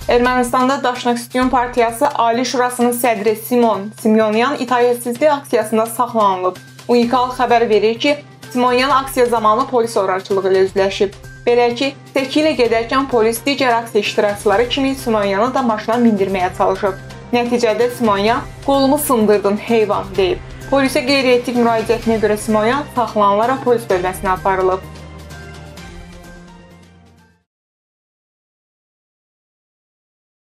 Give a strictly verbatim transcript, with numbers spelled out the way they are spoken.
Ermənistanda Daşnaksutyun Partiyası Ali Şurasının sədri Simon Simyonyan itaətsizlik aksiyasında saxlanılıb. Unikal xəbər verir ki, Simonyan aksiya zamanı polis zorakılığı ilə üzləşib. Belə ki, səki ilə gedərkən polis digər aksiya iştirakçıları kimi Simonyanı da maşına mindirməyə çalışıb. Nəticədə Simonyan "Qolumu sındırdın heyvan" deyib. Polisə qeyri-etik müraciətinə görə Simonyan saxlanılaraq polis bölməsinə aparılıb.